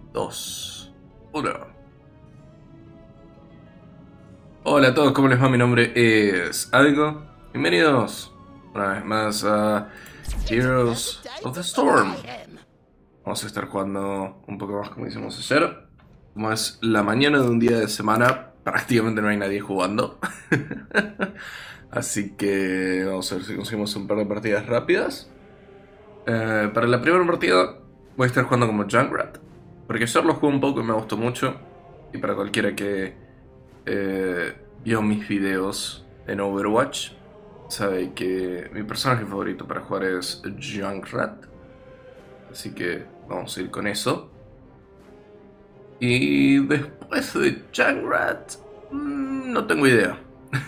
2, 1. Hola a todos, ¿cómo les va? Mi nombre es Algo. Bienvenidos una vez más a Heroes of the Storm. Vamos a estar jugando un poco más como hicimos ayer. Como es la mañana de un día de semana, prácticamente no hay nadie jugando. Así que vamos a ver si conseguimos un par de partidas rápidas. Para la primera partida voy a estar jugando como Junkrat, porque ayer lo jugué un poco y me gustó mucho. Y para cualquiera que vio mis videos en Overwatch, sabe que mi personaje favorito para jugar es Junkrat. Así que vamos a ir con eso. Y después de Junkrat, no tengo idea.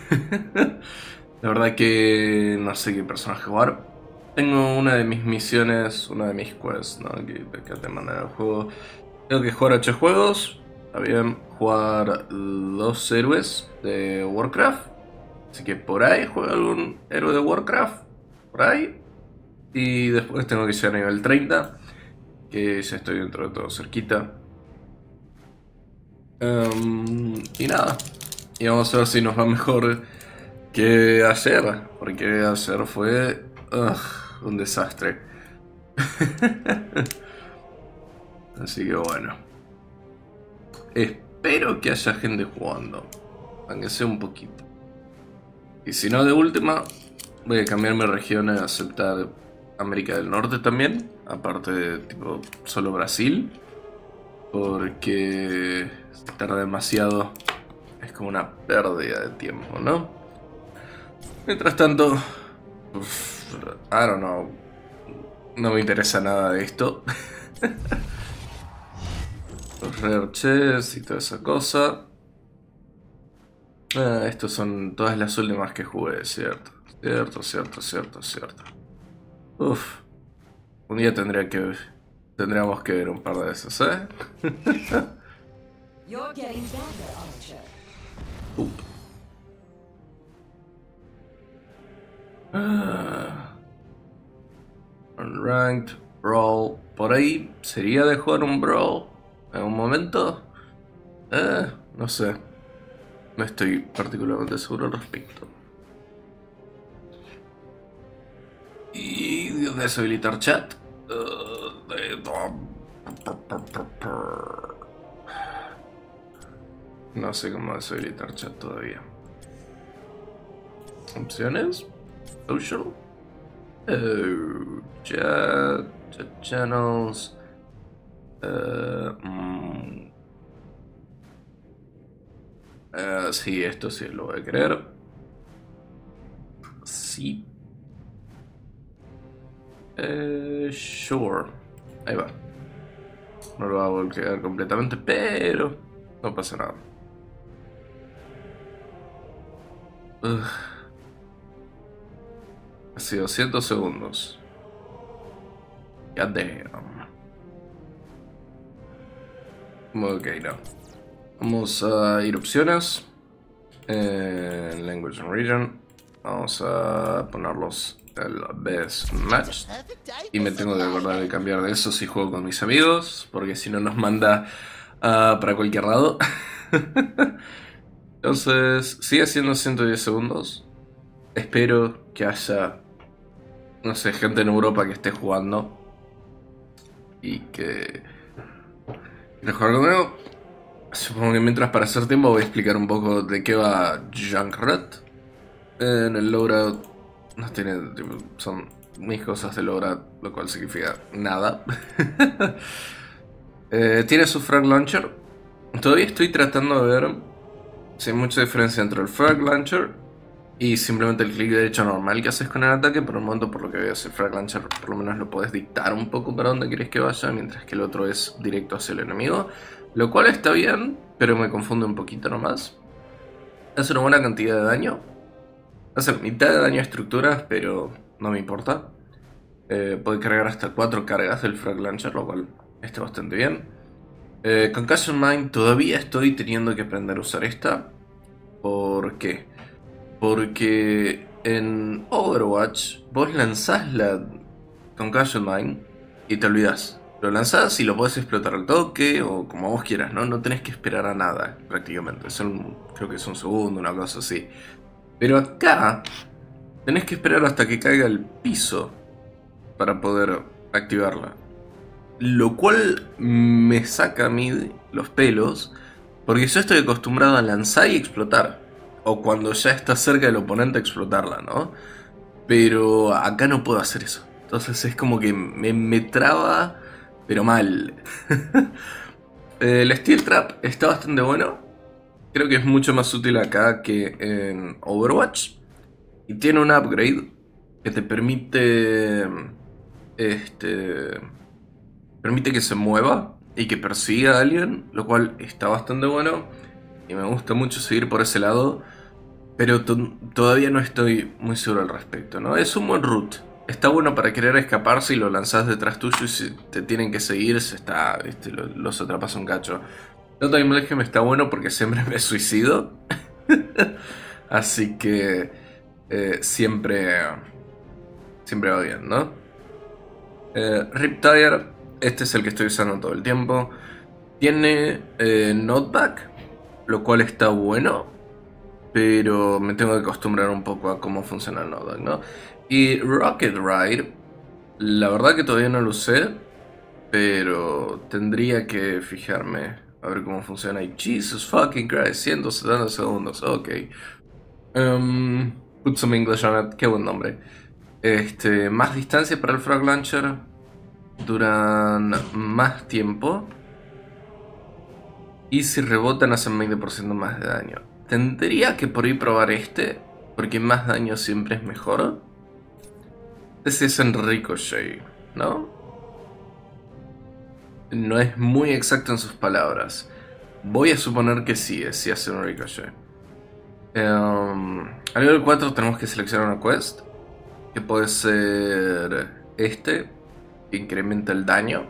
La verdad que no sé qué personaje jugar. Tengo una de mis misiones, una de mis quests, ¿no? que te mandan al juego. Tengo que jugar 8 juegos. Está bien, jugar 2 héroes de Warcraft. Así que por ahí juego algún héroe de Warcraft. Por ahí. Y después tengo que llegar a nivel 30. Que ya estoy dentro de todo cerquita. Y nada. Y vamos a ver si nos va mejor que ayer. Porque ayer fue un desastre. Así que bueno. Espero que haya gente jugando. Aunque sea un poquito. Y si no, de última, voy a cambiar mi región a aceptar América del Norte también. Aparte de tipo solo Brasil. Porque estar demasiado es como una pérdida de tiempo, ¿no? Mientras tanto, I don't know. No me interesa nada de esto. Los rare chests y toda esa cosa. Estos son todas las últimas que jugué, cierto. Cierto. Uf. Un día tendríamos que ver un par de esos, ¿eh? Unranked, Brawl. Por ahí sería de jugar un Brawl en un momento. No sé. No estoy particularmente seguro al respecto. Y deshabilitar chat. No sé cómo deshabilitar chat todavía. Opciones. Social. Chat channels. Sí, esto sí lo voy a querer. Sí. Sure. Ahí va. No lo va a voltear completamente, pero no pasa nada. Ha sido 200 segundos. God damn. Ok, no. Vamos a ir opciones. Language and region. Vamos a ponerlos el best match. Y me tengo que acordar de cambiar de eso si juego con mis amigos. Porque si no nos manda para cualquier lado. Entonces, sigue siendo 110 segundos. Espero que haya, no sé, gente en Europa que esté jugando. Y que quiera jugar conmigo. Supongo que mientras, para hacer tiempo, voy a explicar un poco de qué va Junkrat. En el loadout no tiene, son mis cosas de loadout, lo cual significa nada. Tiene su frag launcher. Todavía estoy tratando de ver si hay mucha diferencia entre el frag launcher y simplemente el clic derecho normal que haces con el ataque. Por el momento, por lo que veo, el frag launcher por lo menos lo puedes dictar un poco para dónde quieres que vaya, mientras que el otro es directo hacia el enemigo. Lo cual está bien, pero me confunde un poquito nomás. Hace una buena cantidad de daño. Hace mitad de daño a estructuras, pero no me importa. Puede cargar hasta 4 cargas del frag launcher, lo cual está bastante bien. Concussion Mine todavía estoy teniendo que aprender a usar esta. ¿Por qué? Porque en Overwatch vos lanzás la Concussion Mine y te olvidás. Lo lanzás y lo podés explotar al toque o como vos quieras, ¿no? No tenés que esperar a nada, prácticamente. Creo que es un segundo, una cosa así. Pero acá tenés que esperar hasta que caiga el piso para poder activarla. Lo cual me saca a mí los pelos, porque yo estoy acostumbrado a lanzar y explotar. O cuando ya está cerca del oponente explotarla, ¿no? Pero acá no puedo hacer eso. Entonces es como que me traba, pero mal. El Steel Trap está bastante bueno. Creo que es mucho más útil acá que en Overwatch. Y tiene un upgrade que te permite... Este... Permite que se mueva y que persiga a alguien, lo cual está bastante bueno. Y me gusta mucho seguir por ese lado. Pero todavía no estoy muy seguro al respecto, ¿no? Es un buen root. Está bueno para querer escaparse y lo lanzás detrás tuyo y si te tienen que seguir, los atrapas un cacho. No Time Legend está bueno porque siempre me suicido. Así que siempre va bien, ¿no? Riptire, este es el que estoy usando todo el tiempo. Tiene knockback, lo cual está bueno, pero me tengo que acostumbrar un poco a cómo funciona el knockback, ¿no? Y Rocket Ride, la verdad que todavía no lo usé, pero tendría que fijarme a ver cómo funciona. Y Jesus fucking Christ, 170 segundos, ok. Put some English on it, qué buen nombre. Más distancia para el Frag Launcher, duran más tiempo. Y si rebotan hacen 20% más de daño. Tendría que por ahí probar porque más daño siempre es mejor. Ese es en Ricochet, ¿no? No es muy exacto en sus palabras. Voy a suponer que sí hace un Ricochet. A nivel 4 tenemos que seleccionar una quest, que puede ser que incrementa el daño.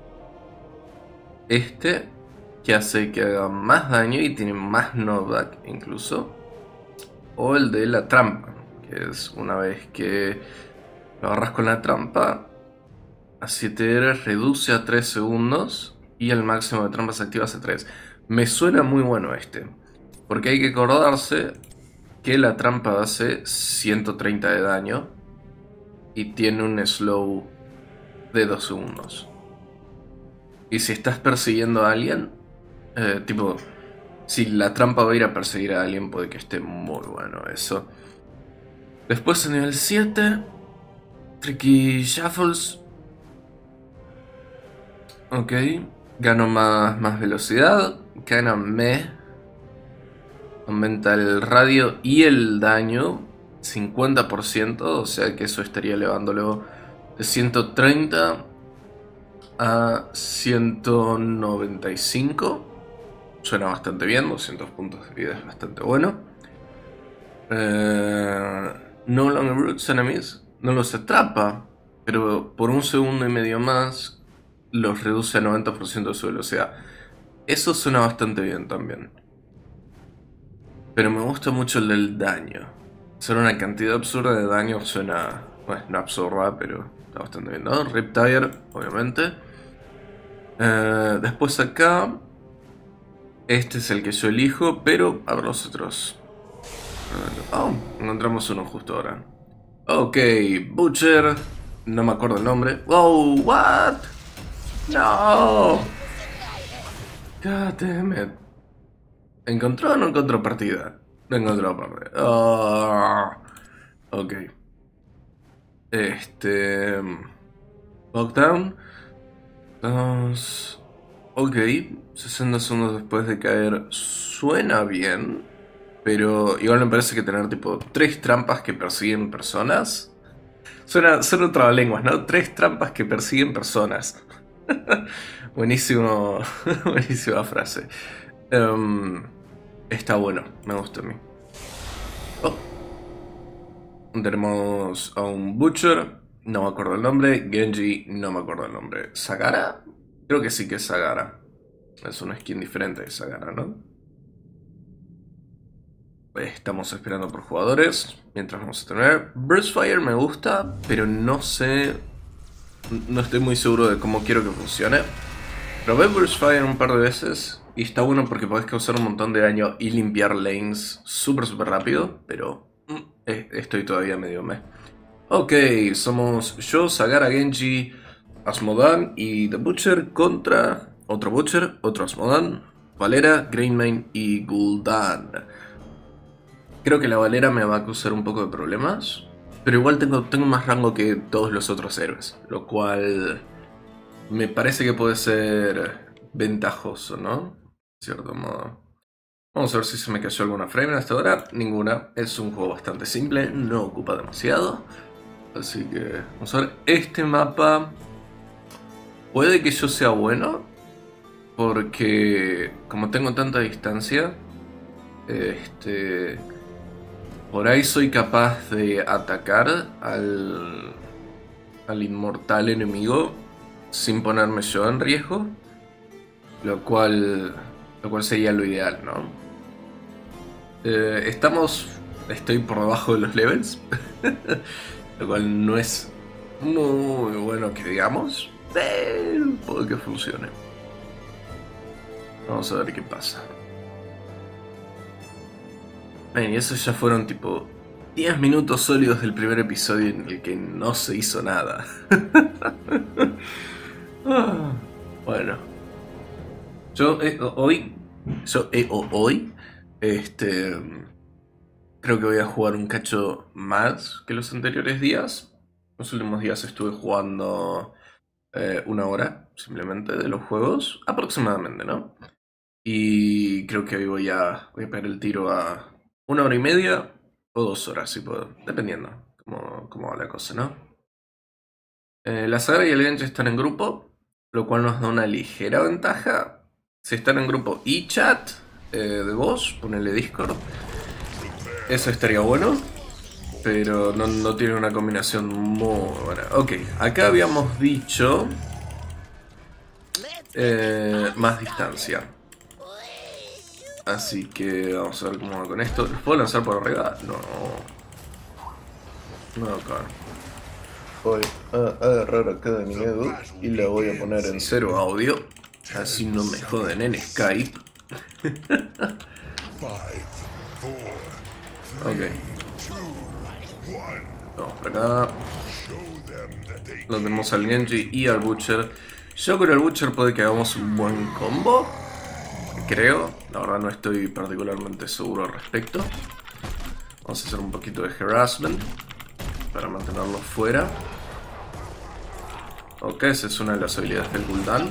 Que hace que haga más daño y tiene más knockback incluso. O el de la trampa, que es una vez que lo agarras con la trampa, a 7R reduce a 3 segundos y el máximo de trampas activas a 3. Me suena muy bueno porque hay que acordarse que la trampa hace 130 de daño y tiene un slow de 2 segundos. Y si estás persiguiendo a alguien, si la trampa va a ir a perseguir a alguien, puede que esté muy bueno eso. Después en nivel 7, Tricky Shuffles. Ok, gano más velocidad, gana aumenta el radio y el daño 50%, o sea que eso estaría elevándolo de 130 a 195. Suena bastante bien, 200 puntos de vida es bastante bueno. No Longer Brutes Enemies no los atrapa, pero por un segundo y medio más los reduce a 90% de su velocidad. Eso suena bastante bien también. Pero me gusta mucho el del daño. Hacer una cantidad absurda de daño suena... Bueno, no absurda, pero está bastante bien, ¿no? Riptire, obviamente. Después acá... Este es el que yo elijo, pero a ver los otros. Oh, encontramos uno justo ahora. Ok, Butcher. No me acuerdo el nombre. Oh, what? No. God damn it. ¿Encontró o no encontró partida? No encontró partida. Oh, ok. Lockdown. Ok. 60 segundos después de caer. Suena bien. Pero igual me parece que tener tipo 3 trampas que persiguen personas. Suena trabalenguas, ¿no? 3 trampas que persiguen personas. Buenísimo. Buenísima frase. Está bueno, me gusta a mí. Oh. Tenemos a un Butcher, no me acuerdo el nombre. Genji, no me acuerdo el nombre. ¿Sagara? Creo que sí que es Sagara. Es una skin diferente de Sagara, ¿no? Estamos esperando por jugadores. Mientras vamos a tener... Burstfire me gusta, pero no sé no estoy muy seguro de cómo quiero que funcione. Probé Burst Fire un par de veces y está bueno porque podés causar un montón de daño y limpiar lanes súper rápido, pero estoy todavía medio meh. Ok, somos yo, Zagara, Genji, Asmodan y The Butcher contra otro Butcher, otro Asmodan, Valera, Greymane y Gul'dan. Creo que la Valera me va a causar un poco de problemas, pero igual tengo más rango que todos los otros héroes, lo cual me parece que puede ser ventajoso, ¿no? De cierto modo. Vamos a ver si se me cayó alguna frame hasta ahora. Ninguna. Es un juego bastante simple, no ocupa demasiado. Así que vamos a ver. Este mapa puede que yo sea bueno, porque como tengo tanta distancia, por ahí soy capaz de atacar al inmortal enemigo sin ponerme yo en riesgo, lo cual sería lo ideal, ¿no? Estoy por debajo de los levels, lo cual no es muy bueno que digamos, pero puede que funcione. Vamos a ver qué pasa. Ven, y esos ya fueron tipo 10 minutos sólidos del primer episodio en el que no se hizo nada. Bueno, hoy, creo que voy a jugar un cacho más que los anteriores días. Los últimos días estuve jugando 1 hora simplemente de los juegos, aproximadamente, ¿no? Y creo que hoy voy a pegar el tiro a 1 hora y media o 2 horas, si puedo, dependiendo cómo va la cosa, ¿no? La Zagara y el Genji están en grupo, lo cual nos da una ligera ventaja. Si están en grupo y chat de voz, ponele Discord, eso estaría bueno, pero no tiene una combinación muy buena. Ok, acá habíamos dicho más distancia. Así que vamos a ver cómo va con esto. ¿Los puedo lanzar por arriba? No. No, acá. Voy a agarrar acá de mi Edu y la voy a poner en 0 audio. Así no me joden en Skype. Ok. Vamos por acá. Lo tenemos al Genji y al Butcher. Yo con el Butcher puede que hagamos un buen combo. Creo. La verdad no estoy particularmente seguro al respecto. Vamos a hacer un poquito de harassment para mantenerlo fuera. Ok, esa es una de las habilidades del Gul'dan.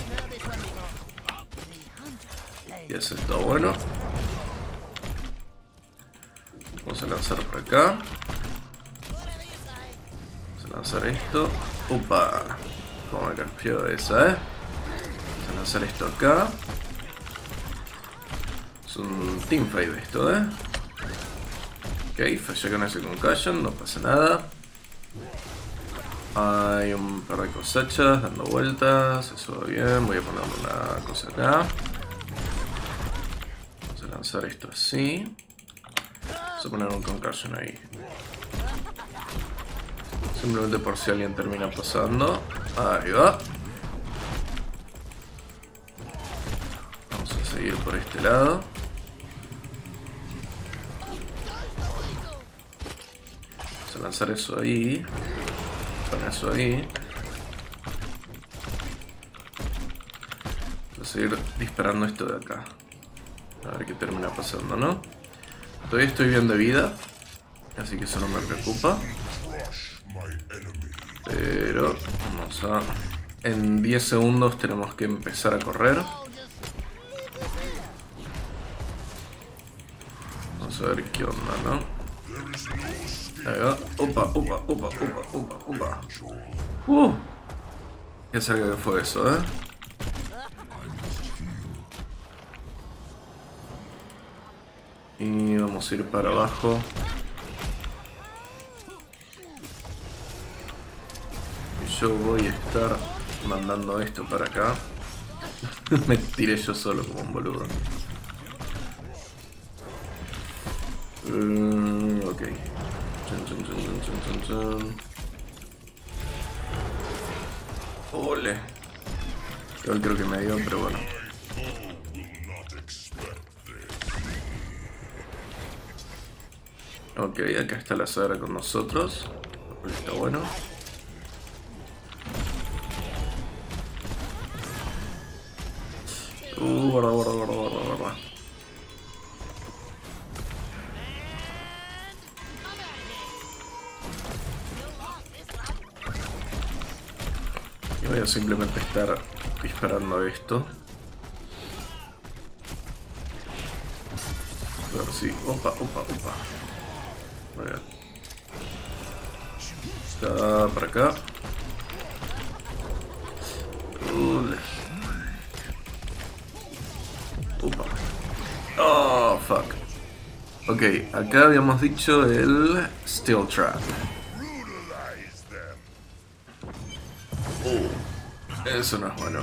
Y eso está bueno. Vamos a lanzar por acá. Vamos a lanzar esto. Upa. Como me cambió esa, Vamos a lanzar esto acá. Es un teamfight esto, Ok, fallé con ese concussion, no pasa nada. Hay un par de cosechas dando vueltas, eso va bien. Voy a ponerle una cosa acá. Vamos a lanzar esto así. Vamos a poner un concussion ahí. Simplemente por si alguien termina pasando. Ahí va. Vamos a seguir por este lado. Vamos a lanzar eso ahí. Con eso ahí. Voy a seguir disparando esto de acá. A ver qué termina pasando, ¿no? Todavía estoy bien de vida, así que eso no me preocupa. Pero vamos a... En 10 segundos tenemos que empezar a correr. Vamos a ver qué onda, ¿no? Ahí va. Opa. Qué cerca que fue eso, Y vamos a ir para abajo. Y yo voy a estar mandando esto para acá. Me tiré yo solo como un boludo. Ok. Ole. Igual creo que me dio, pero bueno. Ok, acá está la Sara con nosotros. Está bueno. Guarda. Y voy a simplemente estar disparando esto. A ver si... Opa. Muy bien. Está para acá. Opa. Oh, fuck. Ok, acá habíamos dicho el Steel Trap. Eso no es bueno.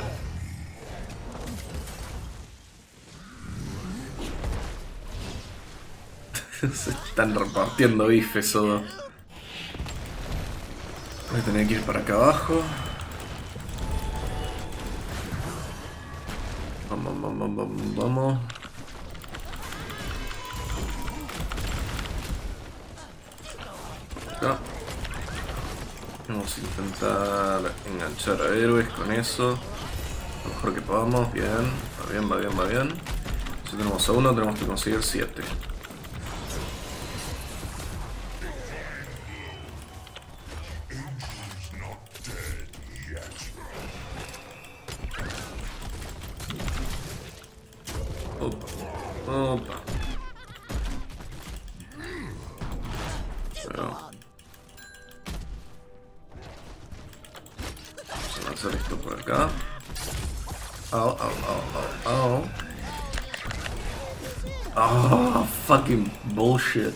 Se están repartiendo bifes o dos. Voy a tener que ir para acá abajo. Vamos. Acá. Vamos a intentar enganchar a héroes con eso. Lo mejor que podamos. Bien. Va bien. Si tenemos a uno, tenemos que conseguir 7. Opa. Pero... vamos a lanzar esto por acá. Au. Oh, fucking bullshit.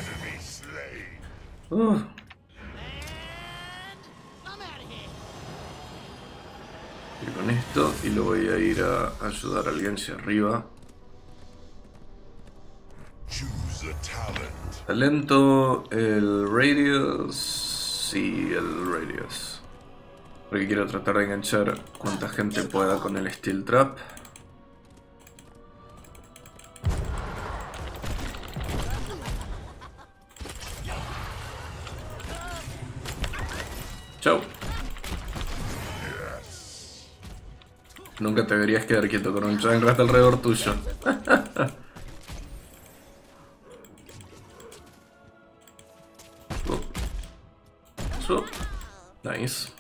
Y con esto, y lo voy a ir a ayudar a alguien hacia arriba. Talento, el Radius. Sí, el Radius. Porque quiero tratar de enganchar cuanta gente pueda con el Steel Trap. Chau. Nunca te deberías quedar quieto con un Junkrat alrededor tuyo. Nice.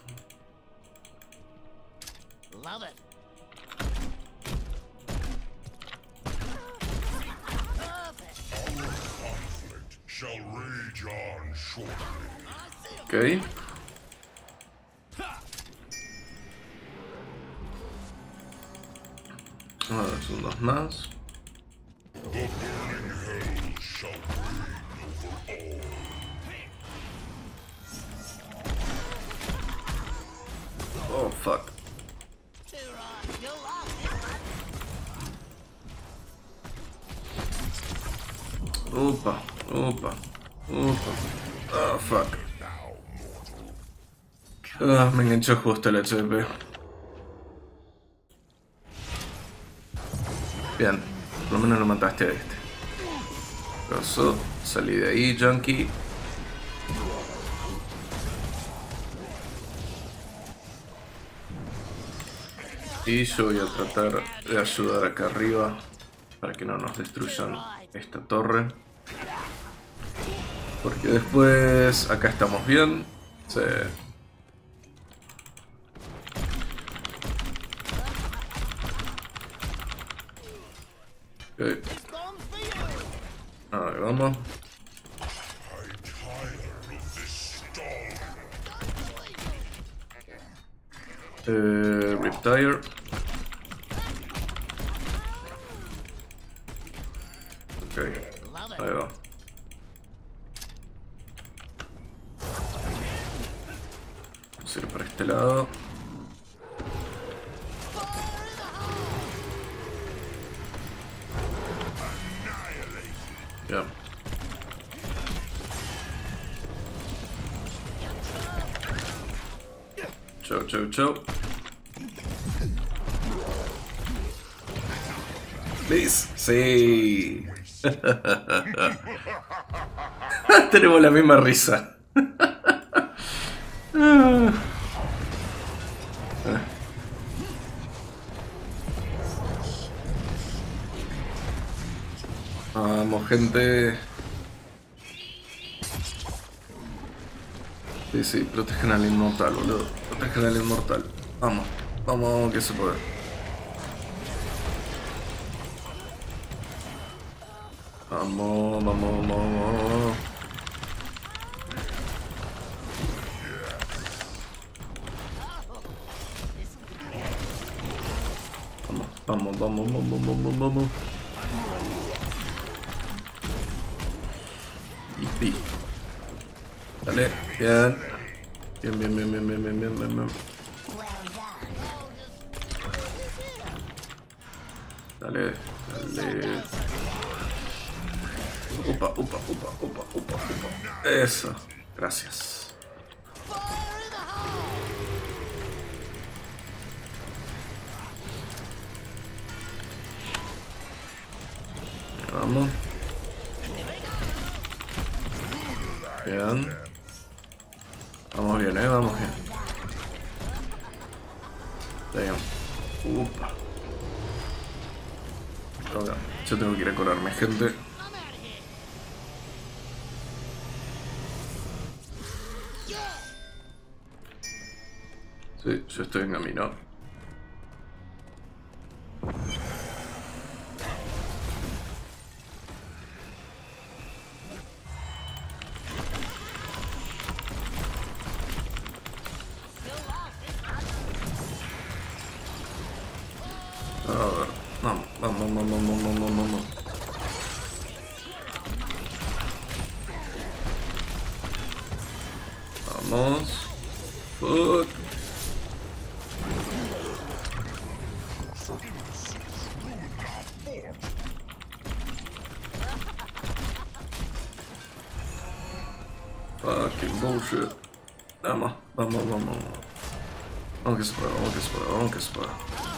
Ok. Ahora son 2 más. Oh, fuck. Opa. Oh, fuck. Me enganchó justo el HP. Bien, por lo menos lo mataste a este. Pasó, salí de ahí, Junkie. Y yo voy a tratar de ayudar acá arriba para que no nos destruyan esta torre. Porque después acá estamos bien. Sí. Okay. Ahí vamos. Riptire. Ok, ahí va. Vamos a ir para este lado. Ya. Chau. ¿Ves? Sí. Tenemos la misma risa. Vamos, gente. Sí, sí, protejan al inmortal, boludo. Protejan al inmortal. Vamos, vamos, que se puede. Vamos, vamos, vamos. Vamos, vamos, vamos, vamos, vamos. Yipi. Dale, bien. Bien, bien, bien, bien, bien, bien, bien, bien, bien. Dale, dale. Upa, upa, upa, upa, upa, upa. Eso. Gracias. Vamos. Bien. Vamos bien, vamos bien. Damn. Upa. Okay. Yo tengo que ir a curarme, gente. Sí, yo estoy en camino. A ver, vamos, vamos, vamos, vamos, vamos, vamos. Vamos. Fuck. Fucking bullshit. Vamos, vamos, vamos. Vamos que se pueda, vamos que se pueda, vamos que se pueda.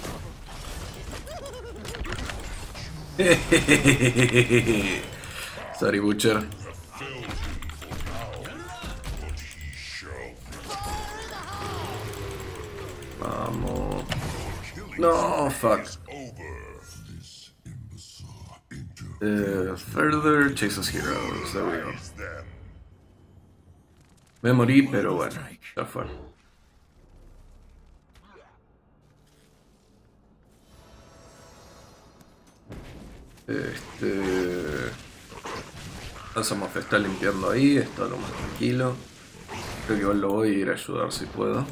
Sorry, Butcher. Vamos. No, fuck. Further chases heroes. There we go. Me morí, pero bueno, ya fue. Asamoth está limpiando ahí, está lo más tranquilo. Creo que igual lo voy a ir a ayudar si puedo.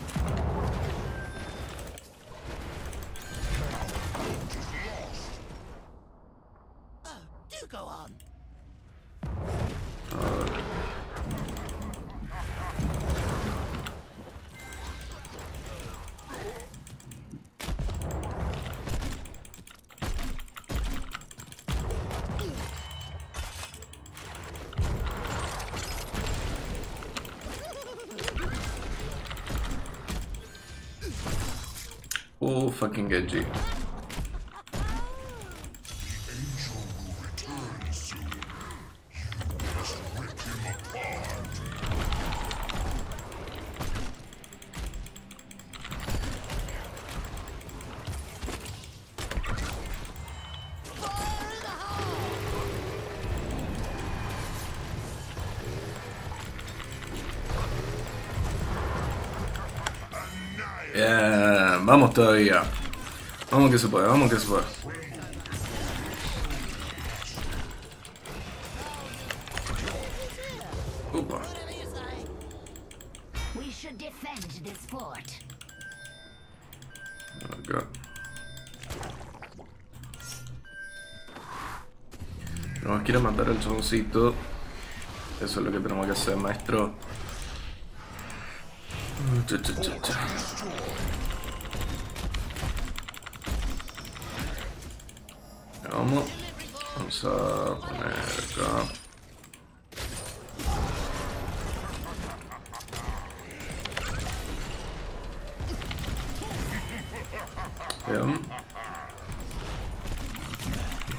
Oh, fucking Genji. Bien, vamos todavía. Vamos que se puede, vamos que se puede. Upa. Acá. Nos quiere matar al choncito. Eso es lo que tenemos que hacer, maestro. Vamos a poner acá. Bien.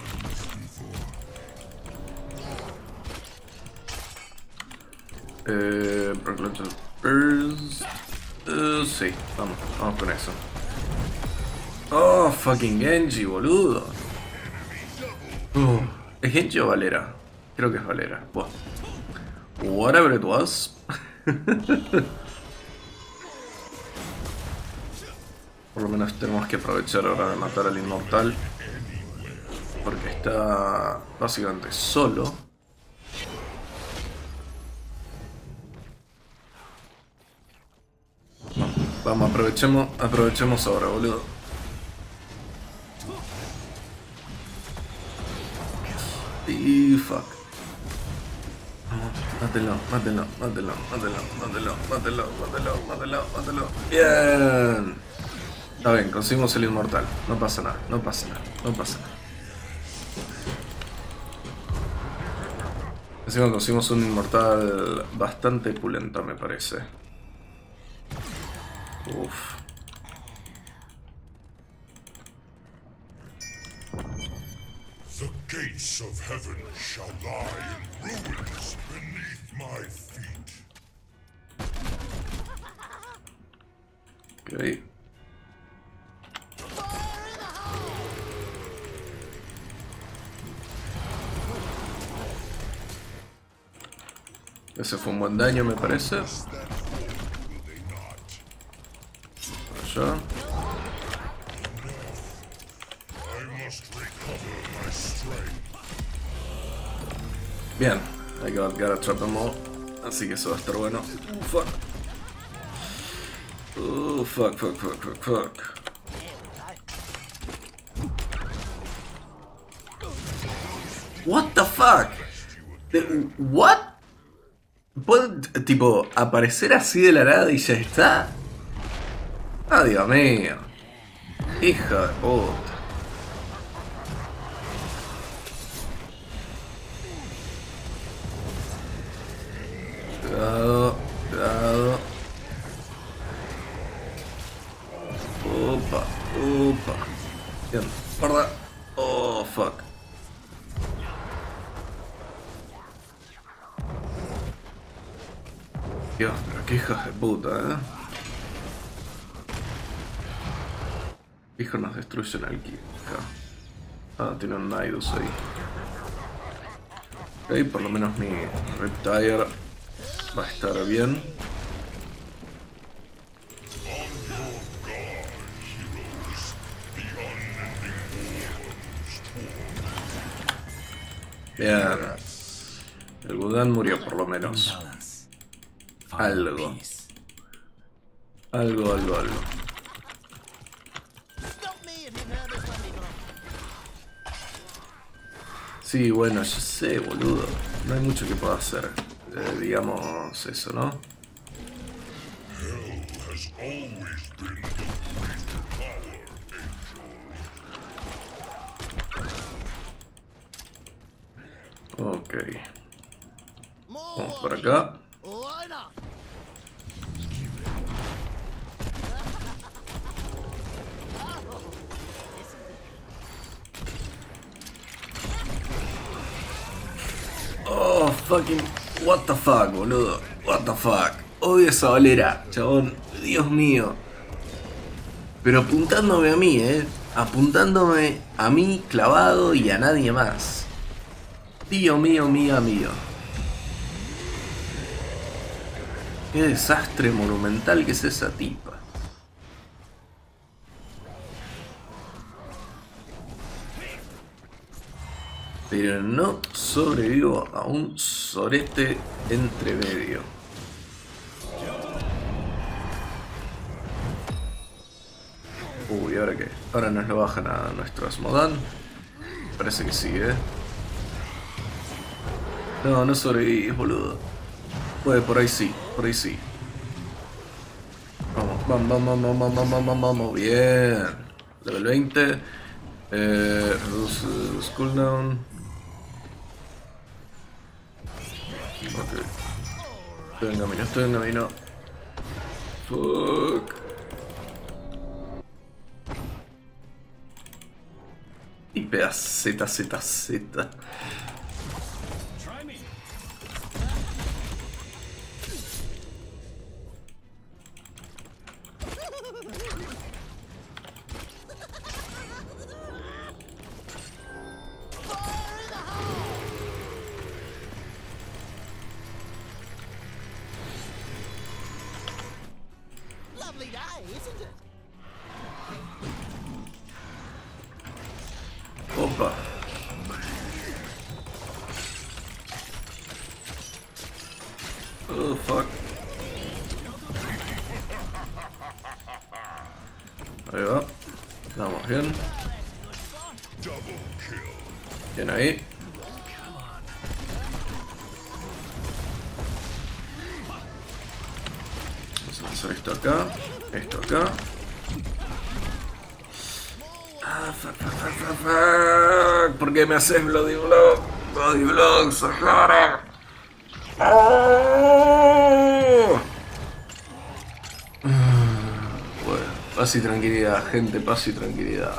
Proclator Burst. Sí, vamos con eso. Oh, fucking Genji, boludo. ¿Es Genji o Valera? Creo que es Valera. Buah. Whatever it was. Por lo menos tenemos que aprovechar ahora de matar al inmortal. Porque está básicamente solo. Vamos, aprovechemos ahora, boludo. Y fuck. Mátelo. Bien. Está bien, conseguimos el inmortal. No pasa nada. Encima conseguimos un inmortal bastante pulento, me parece. Uff. The gates of heaven shall lie in ruins beneath my feet. Ok. Ese fue un buen daño, me parece. Por allá. Bien, I gotta trap them all. Así que eso va a estar bueno. Fuck. Fuck. What the fuck? What? ¿Puede, tipo, aparecer así de la nada y ya está? Ah, Dios mío. Hija de puta. Cuidado. Opa. Bien, guarda. Oh, fuck. Dios, pero qué hijos de puta, Hijos nos destruyen al Kika. Ah, tiene un Nidus ahí. Ok, por lo menos mi Reptire va a estar bien. Bien. El Budan murió por lo menos. Algo. Sí, bueno, yo sé, boludo. No hay mucho que pueda hacer. Digamos eso, ¿no? Ok. Vamos por acá. Oh, fucking... What the fuck, boludo. What the fuck. Odio esa Valera, chabón. Dios mío. Pero apuntándome a mí, Apuntándome a mí clavado y a nadie más. Tío mío. Qué desastre monumental que es esa tipa. Pero no sobrevivo a un sorete entre medio. Uy, ¿ahora qué? Ahora nos lo bajan a nuestro Asmodan. Parece que sí, No sobrevivís, boludo. Pues por ahí sí. Vamos. Bien. Level 20. Reduce cooldown. Ok. Estoy en camino. Fuck. Y peda Z. Opa. Oh, fuck. Ahí va. Vamos bien. Bien ahí. Vamos a lanzar esto acá. Esto acá. Ah, fuck. ¿Por qué me haces Bloody Block? Bloody Block, Sahara. Bueno, paz y tranquilidad, gente, paz y tranquilidad.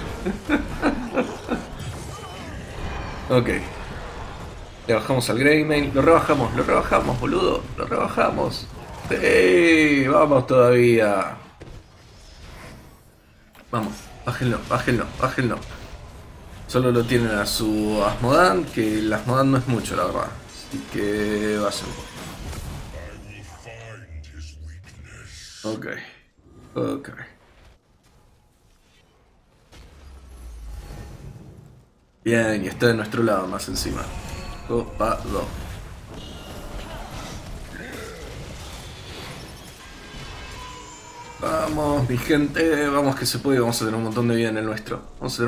Ok. Le bajamos al Greymane. Lo rebajamos, boludo. Lo rebajamos. Sí, vamos todavía. Vamos, bájenlo. Solo lo tienen a su Asmodan, que el Asmodan no es mucho, la verdad. Así que vayan. Ok. Bien, y está de nuestro lado más encima. Copado. Vamos, mi gente, vamos que se puede, vamos a tener un montón de vida en el nuestro.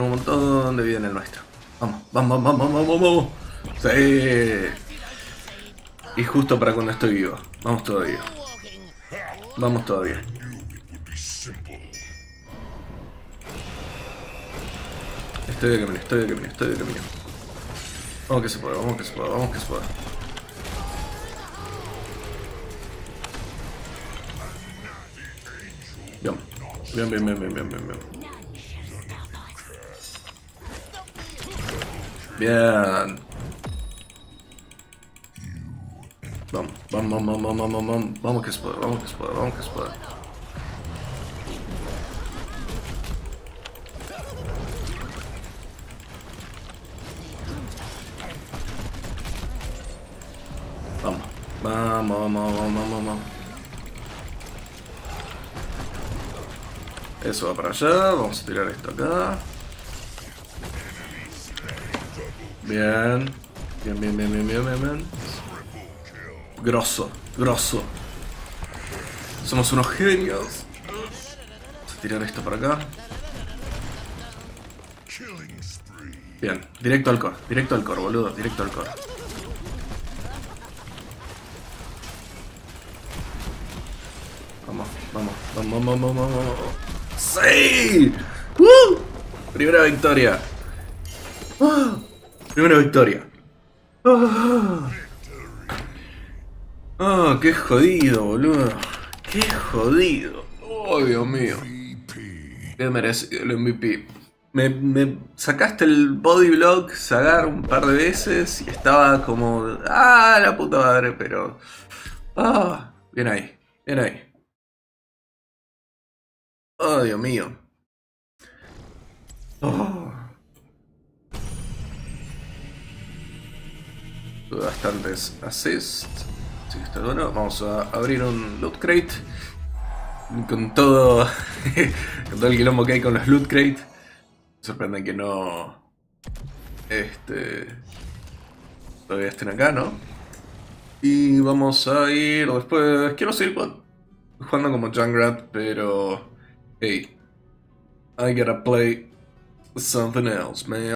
Vamos. Sí. Y justo para cuando estoy vivo. Vamos todavía. Estoy de camino. Vamos que se puede. Bien. Bien. Vamos que se puede. Vamos. Eso va para allá, vamos a tirar esto acá. Bien. Grosso. Somos unos genios. Vamos a tirar esto para acá. Bien, directo al core, boludo, directo al core. Vamos. ¡Sí! Primera victoria. Qué jodido, boludo. Qué jodido. Oh, Dios mío. Qué merecido el MVP. Me sacaste el body block, Sagar, un par de veces y estaba como... la puta madre, pero... bien ahí. Oh, Dios mío. Tuve bastantes assists. Así que está bueno. Vamos a abrir un loot crate. Con todo... con todo el quilombo que hay con los loot crate. Me sorprende que no... todavía estén acá, ¿no? Y vamos a ir después... Quiero seguir jugando como Junkrat, pero... Hey, I gotta play something else, man.